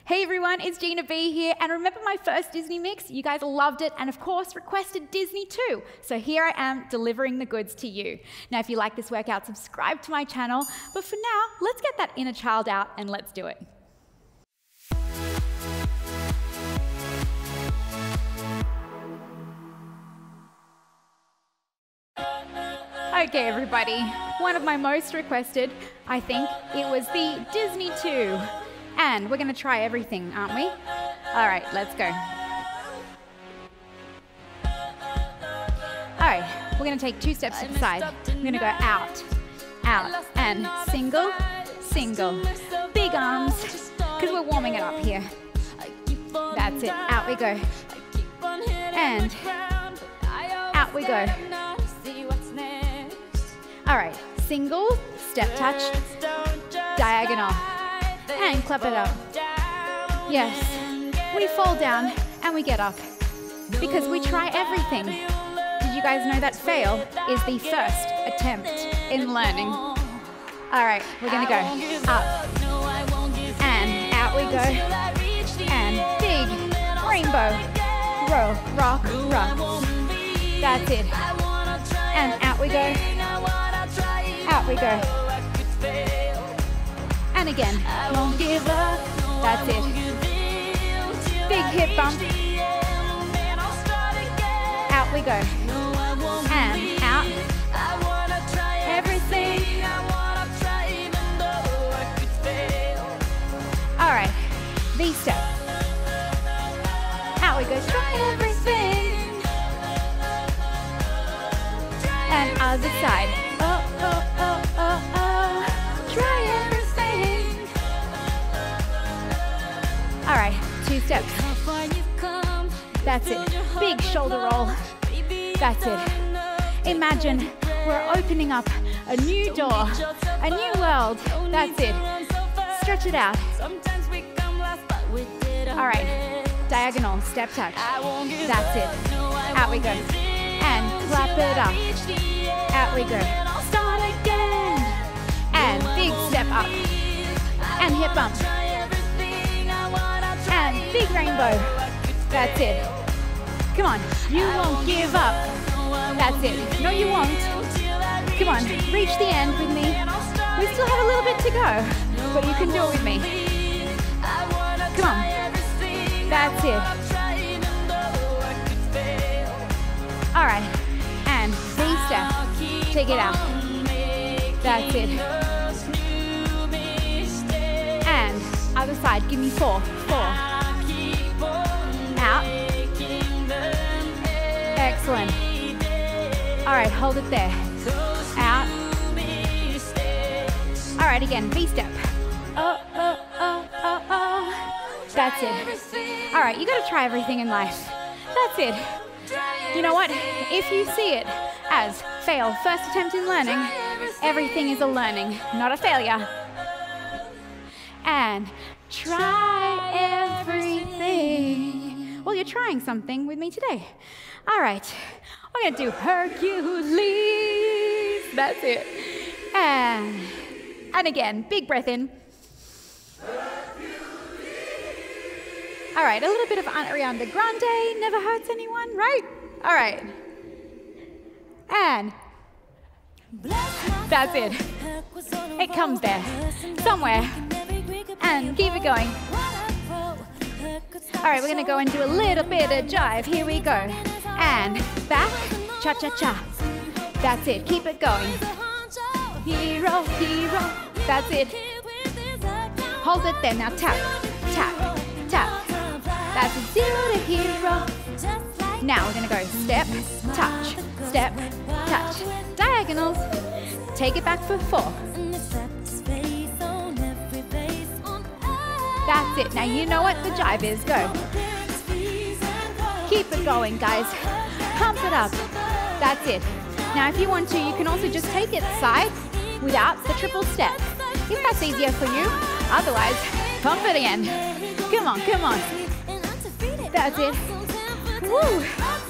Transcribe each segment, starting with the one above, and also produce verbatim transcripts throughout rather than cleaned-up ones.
Hey everyone, it's Gina B here, and remember my first Disney mix? You guys loved it and of course requested Disney too. So here I am delivering the goods to you. Now if you like this workout, subscribe to my channel, but for now, let's get that inner child out and let's do it. Okay everybody, one of my most requested, I think it was the Disney two. And we're gonna try everything, aren't we? All right, let's go. All right, we're gonna take two steps to the side. We're gonna go out, out, and single, single. Big arms, because we're warming it up here. That's it, out we go. And out we go. All right, single, step touch, diagonal. And clap it up. Yes, we fall down and we get up because we try everything. Did you guys know that fail is the first attempt in learning? All right, we're gonna go up and out we go. And big rainbow, roll, rock, rock. That's it. And out we go, out we go. And again, won't give up, that's it. Big hip bump. Out we go. And out. Everything. All right, V-step. Out we go, try everything. And other side. Oh, oh, oh, oh, oh. Try everything. All right, two steps. That's it. Big shoulder roll. That's it. Imagine we're opening up a new door, a new world. That's it. Stretch it out. All right, diagonal, step touch. That's it. Out we go. And clap it up. Out we go. Start again. And big step up. And hip bump. And big rainbow. That's it. Come on, you won't give up. That's it. No, you won't. Come on, reach the end with me. We still have a little bit to go, but you can do it with me. Come on. That's it. All right, and V-step. Take it out. That's it. And other side, give me four, four. Out. Excellent. All right, hold it there. Out. All right, again, V-step. Oh, oh, oh, oh, oh. That's it. All right, you gotta try everything in life. That's it. You know what? If you see it as fail, first attempt in learning, everything is a learning, not a failure. And try everything. Well, you're trying something with me today. All right, we're gonna do Hercules. That's it. And, and again, big breath in. All right, a little bit of Ariana Grande, never hurts anyone, right? All right. And that's it. It comes there, somewhere. And keep it going. All right, we're gonna go and do a little bit of jive. Here we go. And back, cha-cha-cha. That's it, keep it going. Hero, hero, that's it. Hold it there, now tap, tap, tap. That's a zero to hero. Now we're gonna go step, touch, step, touch. Diagonals. Take it back for four. That's it. Now you know what the jive is. Go. Keep it going, guys. Pump it up. That's it. Now if you want to, you can also just take it side without the triple step. If that's easier for you. Otherwise, pump it again. Come on, come on. That's it. Woo.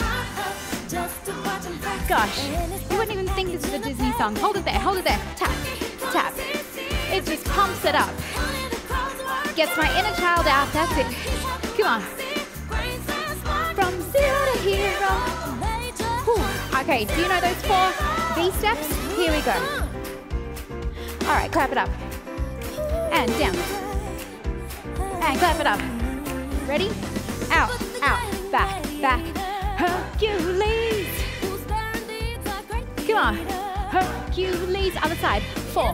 Gosh, you wouldn't even think this is a Disney song. Hold it there, hold it there. Tap, tap. It just pumps it up. Gets my inner child out. That's it. Come on. From zero to hero. Whew. Okay, do you know those four V steps? Here we go. All right, clap it up. And down. And clap it up. Ready? Out, out, back, back. Hercules. Come on. Hercules. Other side. Four.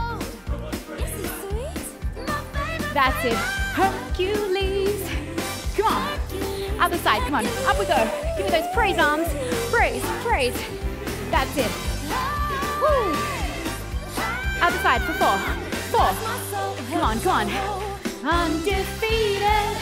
That's it. Hercules. Come on. Other side. Come on. Up we go. Give me those praise arms. Praise, praise. That's it. Woo. Other side for four. Four. Come on, come on. Undefeated.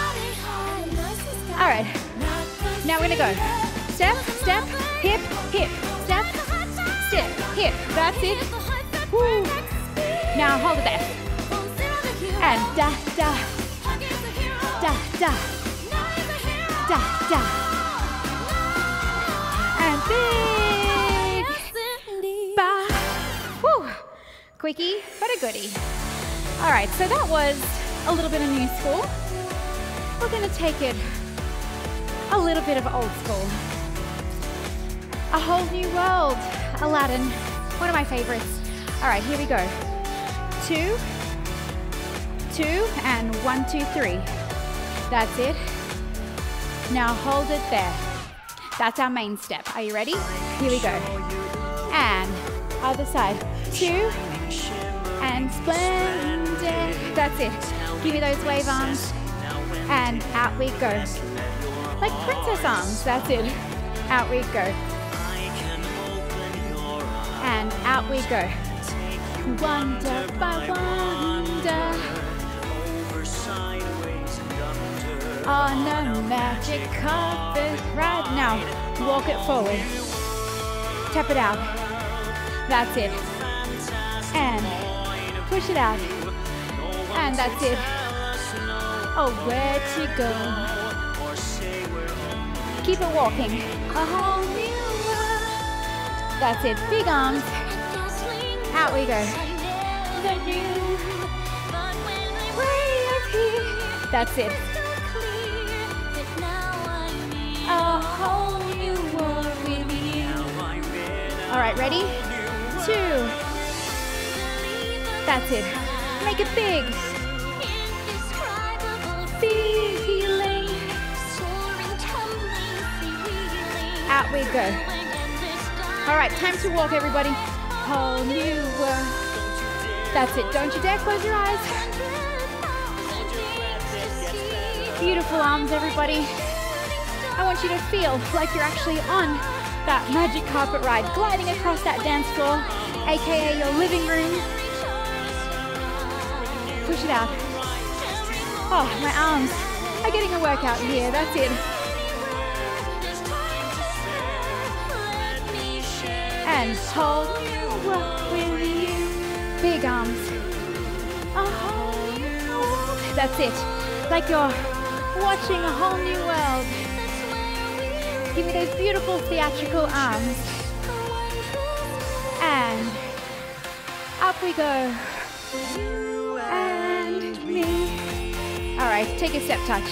All right. Now we're going to go. Step, step, hip, hip. Step, step, hip. That's it. Woo. Now hold it there. And da, da. Da, da. Da, da. And big. Ba. Woo. Quickie, but a goodie. All right, so that was a little bit of new school. We're going to take it a little bit of old school. A whole new world. Aladdin, one of my favorites. All right, here we go. Two, two, and one, two, three. That's it. Now hold it there. That's our main step. Are you ready? Here we go. And other side. Two, and splendid. That's it. Give me those wave arms. And out we go. Like princess arms. That's it. Out we go. And out we go. Wonder by wonder. On a magic carpet right now. Walk it forward. Tap it out. That's it. And push it out. And that's it. Oh, where to go? Keep it walking. A whole new world. That's it. Big arms. Out we go. The new way of here. That's it. A whole new world with you. All right, ready? Two. That's it. Make it big. Feeling. Out we go. All right, time to walk, everybody. Whole new world. That's it. Don't you dare close your eyes. Beautiful arms, everybody. I want you to feel like you're actually on that magic carpet ride, gliding across that dance floor, aka your living room. Push it out. Oh, my arms are getting a workout here. That's it. And hold you up with you. Big arms. A whole new world. That's it. Like you're watching a whole new world. Give me those beautiful theatrical arms. And up we go. You and me. All right, take a step touch.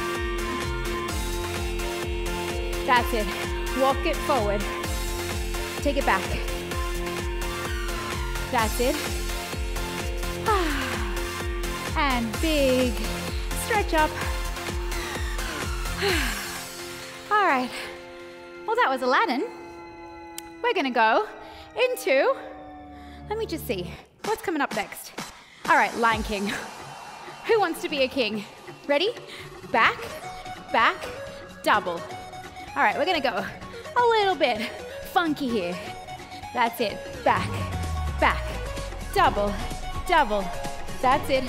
That's it. Walk it forward. Take it back. That's it. And big stretch up. All right. Well, that was Aladdin. We're gonna go into, let me just see, what's coming up next? All right, Lion King. Who wants to be a king? Ready? Back, back, double. All right, we're gonna go a little bit funky here. That's it. Back, back, double, double. That's it.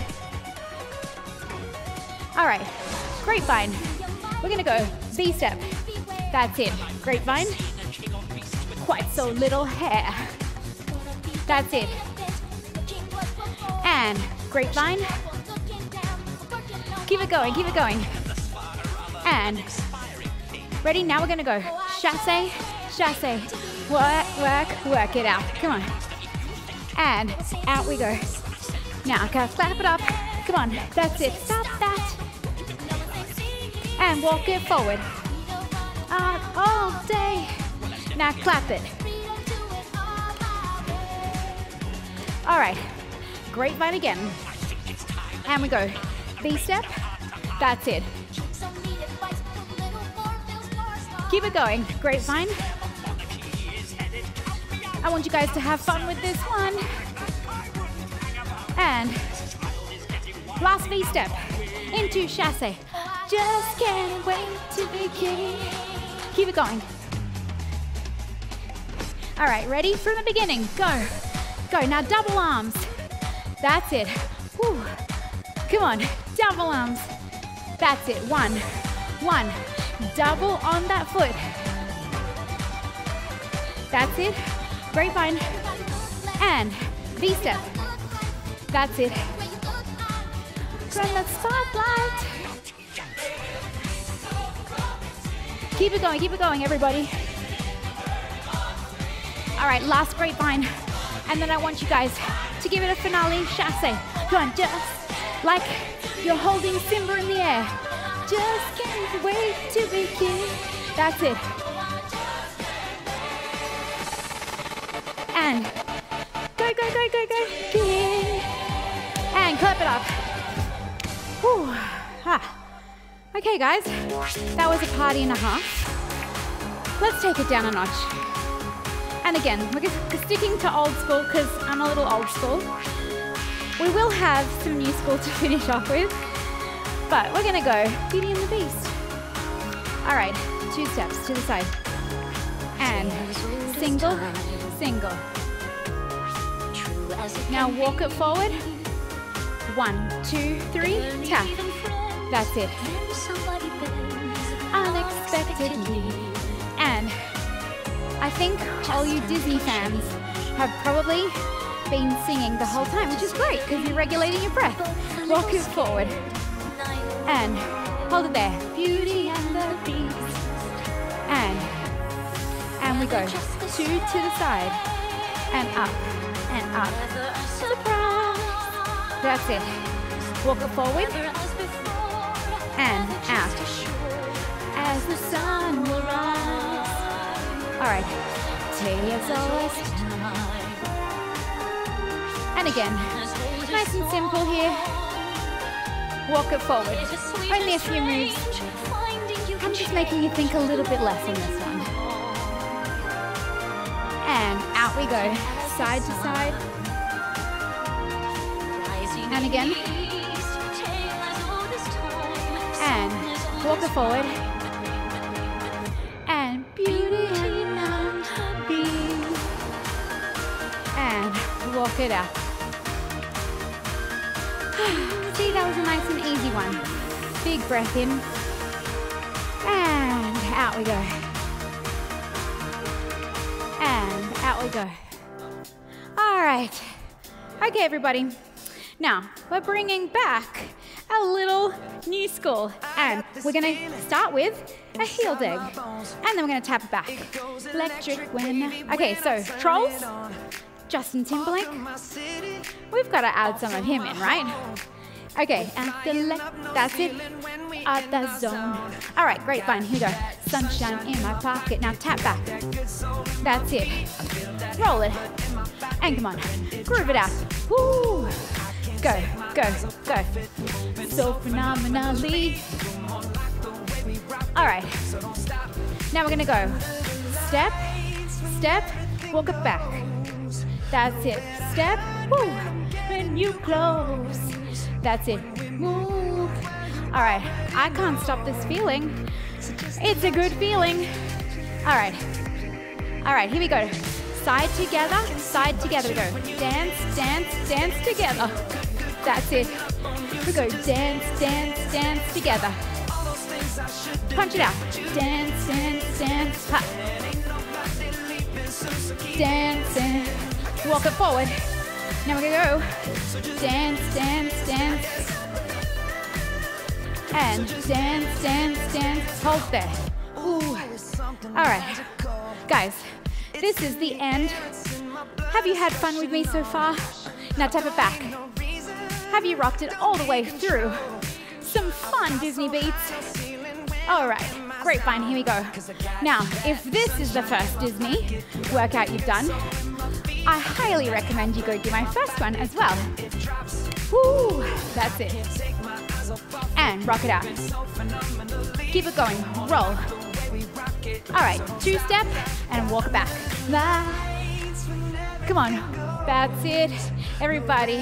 All right, grapevine. We're gonna go B step. That's it. Grapevine. Quite so little hair. That's it. And grapevine. Keep it going, keep it going. And ready? Now we're gonna go chassé, chassé. Work, work, work it out. Come on. And out we go. Now, clap it up. Come on, that's it. Stop that. And walk it forward. Up all day. Now clap it. All right, grapevine again. And we go V-step, that's it. Keep it going, grapevine. I want you guys to have fun with this one. And last V-step into chasse. Just can't wait to begin. Keep it going. All right, ready? From the beginning, go. Go, now double arms. That's it. Whew. Come on, double arms. That's it, one, one. Double on that foot. That's it. Grapevine. And V-step. That's it. From the spotlight. Keep it going, keep it going, everybody. All right, last grapevine. And then I want you guys to give it a finale chasse. Go on, just like you're holding Simba in the air. Just can't wait to begin. That's it. And go, go, go, go, go. Begin. And clap it up. Whew. Ah. Okay, guys, that was a party and a half. Let's take it down a notch. And again, we're sticking to old school because I'm a little old school. We will have some new school to finish off with, but we're gonna go Beauty and the Beast. All right, two steps to the side. And single, single. Now walk it forward. One, two, three, tap. That's it. Unexpectedly. And I think all you Disney fans have probably been singing the whole time, which is great because you're regulating your breath. Walk it forward. And hold it there. Beauty and the Beast. And, and we go two to the side. And up, and up. Surprise! That's it. Walk it forward. And out. As the sun will rise. All right, tears always. And again, nice and simple here. Walk it forward. Only a few moves. I'm just making you think a little bit less on this one. And out we go, side to side. And again. And walk it forward. And beauty and the beast. And walk it out. See, that was a nice and easy one. Big breath in. And out we go. And out we go. All right. Okay, everybody. Now, we're bringing back a little new school. And we're going to start with a heel dig. And then we're going to tap it back. Electric when... Okay, so Trolls, Justin Timberlake. We've got to add some of him in, right? Okay, at the left, that's it. At the zone. All right, great, fine, here we go. Sunshine in my pocket. Now tap back. That's it. Roll it. And come on, groove it out. Woo! Go, go, go. So phenomenally. All right. Now we're gonna go step, step, walk it back. That's it. Step, woo, and you close. That's it. Move. All right. I can't stop this feeling. It's a good feeling. All right. All right. Here we go. Side together. Side together. We go. Dance, dance, dance together. That's it. We go. Dance, dance, dance together. Punch it out. Dance, dance, dance. Ha. Dance, dance. Walk it forward. Now we're gonna go dance, dance, dance, and dance, dance, dance. Hold there. Ooh. All right, guys, this is the end. Have you had fun with me so far? Now tap it back. Have you rocked it all the way through? Some fun Disney beats. All right, grapevine, here we go. Now, if this is the first Disney workout you've done, I highly recommend you go do my first one as well. Woo, that's it. And rock it out. Keep it going, roll. All right, two step and walk back. Come on, that's it, everybody.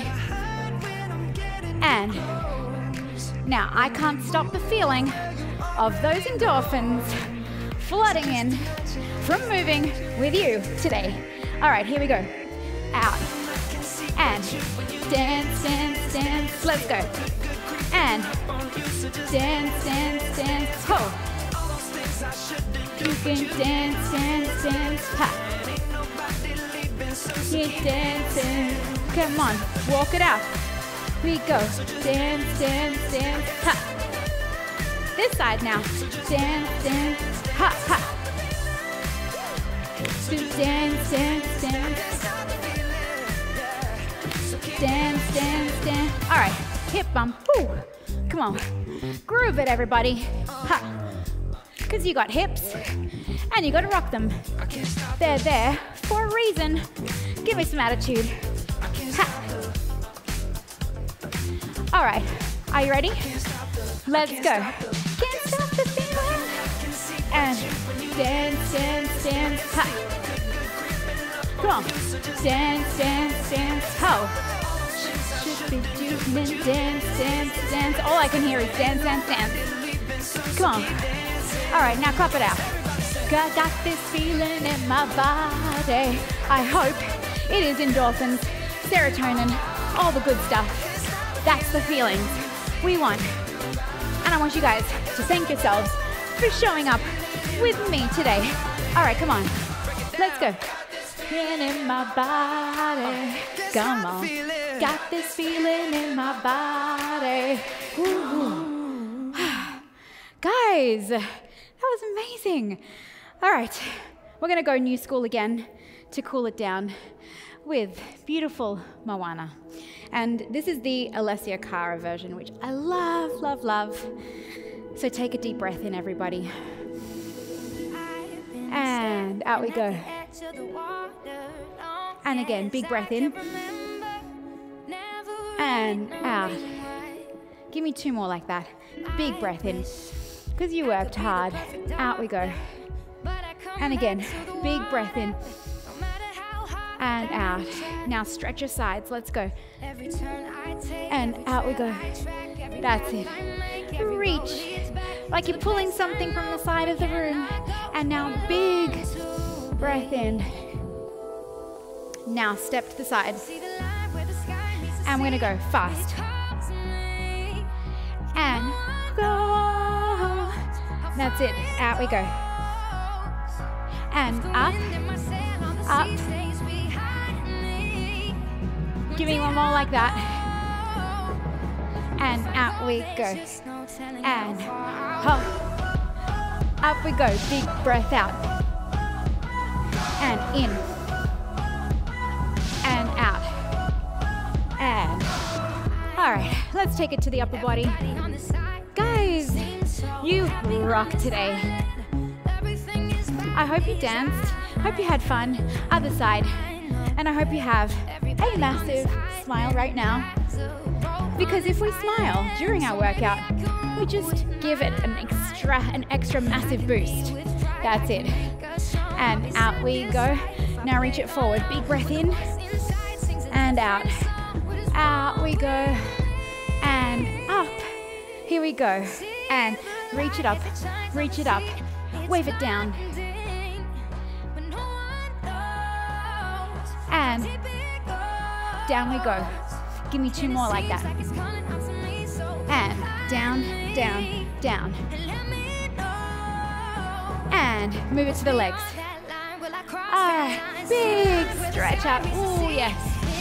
And now I can't stop the feeling of those endorphins flooding in from moving with you today. All right, here we go. Out. And dance, dance, dance. Let's go. And dance, dance, dance. Ho. You can dance, dance, dance. Ha. Keep dancing. Come on, walk it out. We go. Dance, dance, dance. Ha. This side now. Dance, dance. Ha, ha. Dance, dance, dance. Dance, dance, dance. All right, hip bump. Woo. Come on. Groove it, everybody. Ha. Because you got hips and you got to rock them. They're there for a reason. Give me some attitude. Ha. All right, are you ready? Let's go. Can't stop the feeling. And dance, dance, dance. Ha. Come on. Dance, dance, dance. Ho. Should be doing dance, dance, dance. All I can hear is dance, dance, dance. Come on. All right, now clap it out. Got, got this feeling in my body. I hope it is endorphins, serotonin, all the good stuff. That's the feelings we want. And I want you guys to thank yourselves for showing up with me today. All right, come on. Let's go. In my body, come on. Got this feeling in my body. Ooh. Guys, that was amazing. All right, we're gonna go new school again to cool it down with beautiful Moana. And this is the Alessia Cara version, which I love, love, love. So take a deep breath in, everybody. And out we go. And again, big breath in. And out. Give me two more like that. Big breath in. Because you worked hard. Out we go. And again, big breath in. And out. Now stretch your sides. Let's go. And out we go. That's it. Reach. Like you're pulling something from the side of the room. And now big breath in. Now step to the side. And we're going to go fast. And go. That's it. Out we go. And up. Up. Give me one more like that. And out we go. And hop. Up we go. Big breath out. And in. And out. And. All right. Let's take it to the upper body. Guys, you rock today. I hope you danced. Hope you had fun. Other side. And I hope you have a massive smile right now. Because if we smile during our workout, we just give it an extra, an extra massive boost. That's it. And out we go. Now reach it forward. Big breath in. And out. Out we go. And up. Here we go. And reach it up. Reach it up. Wave it down. And down we go. Give me two more like that. And down, down, down. And move it to the legs. Ah, big stretch out. Oh, yes.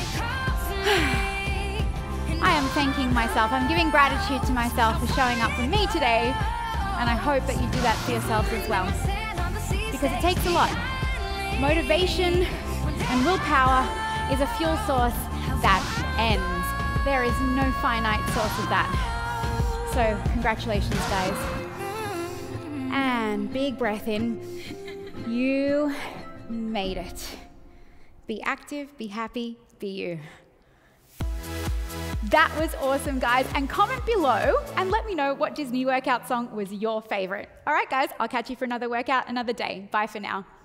I am thanking myself. I'm giving gratitude to myself for showing up for me today. And I hope that you do that for yourselves as well. Because it takes a lot. Motivation and willpower is a fuel source that ends there is no finite source of that. So congratulations, guys. And big breath in. You made it. Be active, be happy, be you. That was awesome, guys. And comment below and let me know what Disney workout song was your favorite. All right, guys, I'll catch you for another workout another day. Bye for now.